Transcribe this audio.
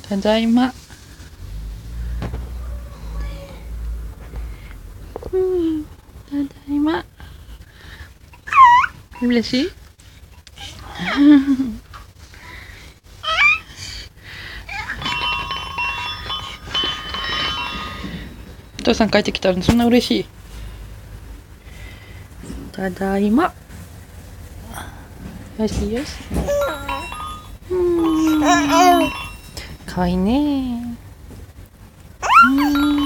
ただいま。ただいま。嬉しい？お父さん帰ってきたらそんな嬉しい？ただいま。よしよし。かわいいね。